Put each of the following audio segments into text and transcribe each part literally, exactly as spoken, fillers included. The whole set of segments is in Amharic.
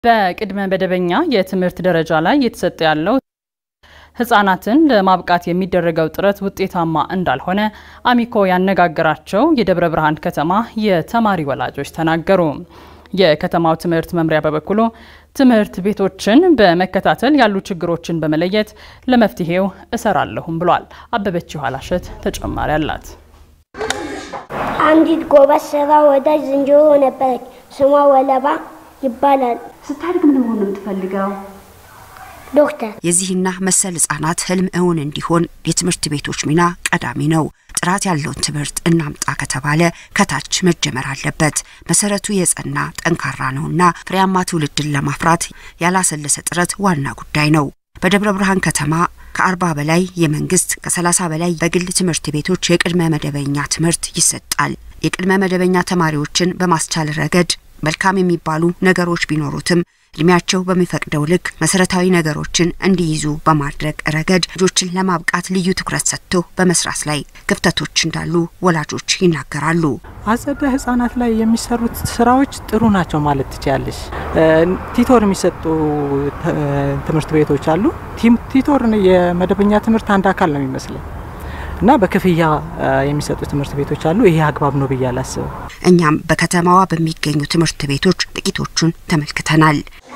በቅድመ መደበኛ የትምህርት ደረጃ ላይ የተሰጠ ያለው ህፃናትን ለማብቃት የሚደረገው ጥረት ውጤታማ እንዳልሆነ አሚኮ ያነጋገራቸው የደብረ ብርሃን ከተማ የተማሪ ወላጆች ተናገሩ። የከተማው ትምህርት መምሪያ በበኩሉ ትምህርት ቤቶችን በመከታተል ያሉ ችግሮችን በመለየት ለመፍትሄው እሰራለሁም ብሏል። አበበች ኋላሸት ተጨማሪ አላት። አንዲት ጎበዝ ስራ ወዳጅ ዝንጀሮ ነበረች። ስሟ ወለባ ይባላል። ስታድግ ምን መሆን የምትፈልገው? ዶክተር። የዚህና መሰል ህፃናት ህልም እውን እንዲሆን የትምህርት ቤቶች ሚና ቀዳሚ ነው። ጥራት ያለው ትምህርት እናምጣ ከተባለ ከታች መጀመር አለበት። መሰረቱ የጸና ጠንካራ ነውና ፍሬያማ ትውልድን ለማፍራት ያላሰለሰ ጥረት ዋና ጉዳይ ነው። በደብረ ብርሃን ከተማ ከአርባ በላይ የመንግስት ከሰላሳ በላይ በግል ትምህርት ቤቶች የቅድመ መደበኛ ትምህርት ይሰጣል። የቅድመ መደበኛ ተማሪዎችን በማስቻል ረገድ መልካም የሚባሉ ነገሮች ቢኖሩትም እድሜያቸው በሚፈቅደው ልክ መሰረታዊ ነገሮችን እንዲይዙ በማድረግ ረገድ ልጆችን ለማብቃት ልዩ ትኩረት ሰጥቶ በመስራት ላይ ክፍተቶች እንዳሉ ወላጆች ይናገራሉ። አጸደ ህፃናት ላይ የሚሰሩት ስራዎች ጥሩ ናቸው ማለት ትችያለሽ። ቲቶር የሚሰጡ ትምህርት ቤቶች አሉ። ቲቶር የመደበኛ ትምህርት አንድ አካል ነው የሚመስለው እና በከፍያ የሚሰጡ ትምህርት ቤቶች አሉ። ይሄ አግባብ ነው ብያላስብ። እኛም በከተማዋ በሚገኙ ትምህርት ቤቶች ጥቂቶቹን ተመልክተናል።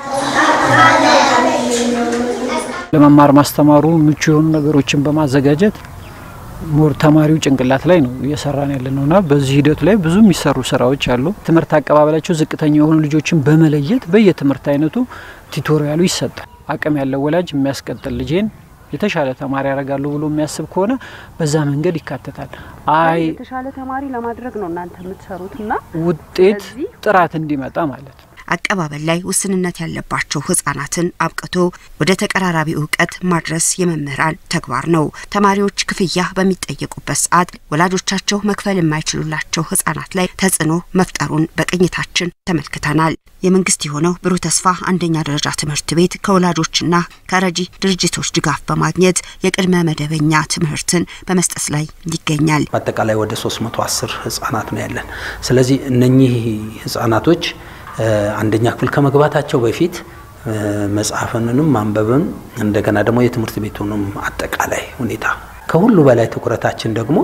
ለመማር ማስተማሩ ምቹ የሆኑ ነገሮችን በማዘጋጀት ሞር ተማሪው ጭንቅላት ላይ ነው እየሰራን ያለነውና በዚህ ሂደት ላይ ብዙ የሚሰሩ ስራዎች አሉ። ትምህርት አቀባበላቸው ዝቅተኛ የሆኑ ልጆችን በመለየት በየትምህርት አይነቱ ቲቶሪያሉ ይሰጣል። አቅም ያለው ወላጅ የሚያስቀጥል ልጄን የተሻለ ተማሪ ያረጋሉ ብሎ የሚያስብ ከሆነ በዛ መንገድ ይካተታል። አይ የተሻለ ተማሪ ለማድረግ ነው እናንተ የምትሰሩትና ውጤት ጥራት እንዲመጣ ማለት ነው። አቀባበል ላይ ውስንነት ያለባቸው ህፃናትን አብቅቶ ወደ ተቀራራቢ ዕውቀት ማድረስ የመምህራን ተግባር ነው። ተማሪዎች ክፍያ በሚጠየቁበት ሰዓት ወላጆቻቸው መክፈል የማይችሉላቸው ህፃናት ላይ ተጽዕኖ መፍጠሩን በቅኝታችን ተመልክተናል። የመንግስት የሆነው ብሩህ ተስፋ አንደኛ ደረጃ ትምህርት ቤት ከወላጆችና ከረጂ ድርጅቶች ድጋፍ በማግኘት የቅድመ መደበኛ ትምህርትን በመስጠት ላይ ይገኛል። በአጠቃላይ ወደ ሶስት መቶ አስር ህፃናት ነው ያለን። ስለዚህ እነኚህ ህፃናቶች አንደኛ ክፍል ከመግባታቸው በፊት መጽሐፍንንም ማንበብን እንደገና ደግሞ የትምህርት ቤቱንም አጠቃላይ ሁኔታ ከሁሉ በላይ ትኩረታችን ደግሞ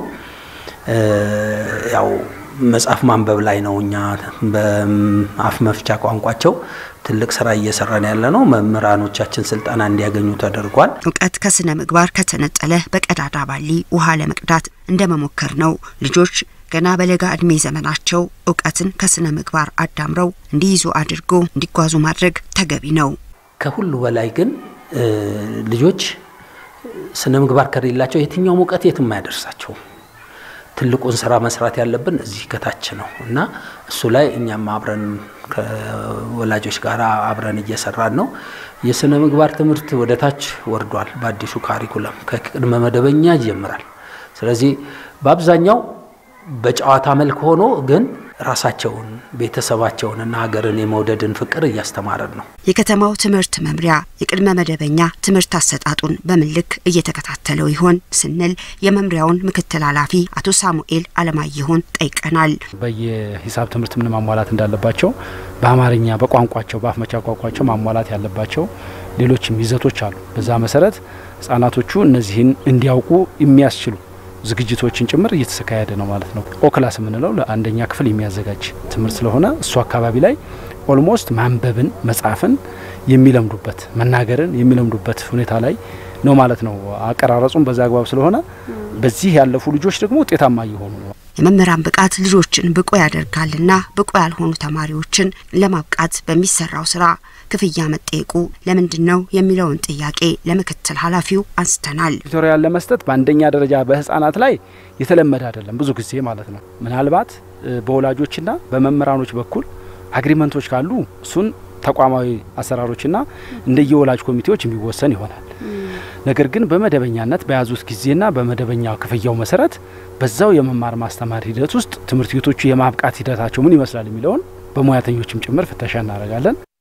ያው መጽሐፍ ማንበብ ላይ ነው። እኛ በአፍ መፍቻ ቋንቋቸው ትልቅ ስራ እየሰራን ያለ ነው። መምህራኖቻችን ስልጠና እንዲያገኙ ተደርጓል። ዕውቀት ከስነ ምግባር ከተነጠለ በቀዳዳ ባሊ ውሃ ለመቅዳት እንደመሞከር ነው። ልጆች ገና በለጋ እድሜ ዘመናቸው ዕውቀትን ከስነ ምግባር አዳምረው እንዲይዙ አድርጎ እንዲጓዙ ማድረግ ተገቢ ነው። ከሁሉ በላይ ግን ልጆች ስነ ምግባር ከሌላቸው የትኛው ዕውቀት የትም አይደርሳቸው። ትልቁን ስራ መስራት ያለብን እዚህ ከታች ነው እና እሱ ላይ እኛም አብረን ከወላጆች ጋር አብረን እየሰራን ነው። የስነ ምግባር ትምህርት ወደ ታች ወርዷል። በአዲሱ ካሪኩለም ከቅድመ መደበኛ ይጀምራል። ስለዚህ በአብዛኛው በጨዋታ መልክ ሆኖ ግን ራሳቸውን ቤተሰባቸውንና ሀገርን የመውደድን ፍቅር እያስተማረን ነው። የከተማው ትምህርት መምሪያ የቅድመ መደበኛ ትምህርት አሰጣጡን በመልክ እየተከታተለው ይሆን ስንል የመምሪያውን ምክትል ኃላፊ አቶ ሳሙኤል አለማየሁን ጠይቀናል። በየሂሳብ ትምህርት ምን ማሟላት እንዳለባቸው በአማርኛ በቋንቋቸው በአፍመቻ ቋንቋቸው ማሟላት ያለባቸው ሌሎችም ይዘቶች አሉ። በዛ መሰረት ህፃናቶቹ እነዚህን እንዲያውቁ የሚያስችሉ ዝግጅቶችን ጭምር እየተሰካየደ ነው ማለት ነው። ኦክላስ ምንለው ለአንደኛ ክፍል የሚያዘጋጅ ትምህርት ስለሆነ እሱ አካባቢ ላይ ኦልሞስት ማንበብን መጻፍን የሚለምዱበት መናገርን የሚለምዱበት ሁኔታ ላይ ነው ማለት ነው። አቀራረጹን በዛ አግባብ ስለሆነ በዚህ ያለፉ ልጆች ደግሞ ውጤታማ ይሆኑ ነው። የመምህራን ብቃት ልጆችን ብቁ ያደርጋልና ብቁ ያልሆኑ ተማሪዎችን ለማብቃት በሚሰራው ስራ ክፍያ መጠየቁ ለምንድነው የሚለውን ጥያቄ ለምክትል ኃላፊው አንስተናል። ቲቶሪያል ለመስጠት በአንደኛ ደረጃ በህፃናት ላይ የተለመደ አይደለም ብዙ ጊዜ ማለት ነው። ምናልባት በወላጆችና በመምህራኖች በኩል አግሪመንቶች ካሉ እሱን ተቋማዊ አሰራሮችና እንደየወላጅ ኮሚቴዎች የሚወሰን ይሆናል። ነገር ግን በመደበኛነት በያዙት ጊዜና በመደበኛው ክፍያው መሰረት በዛው የመማር ማስተማር ሂደት ውስጥ ትምህርት ቤቶቹ የማብቃት ሂደታቸው ምን ይመስላል የሚለውን በሙያተኞችም ጭምር ፍተሻ እናደርጋለን።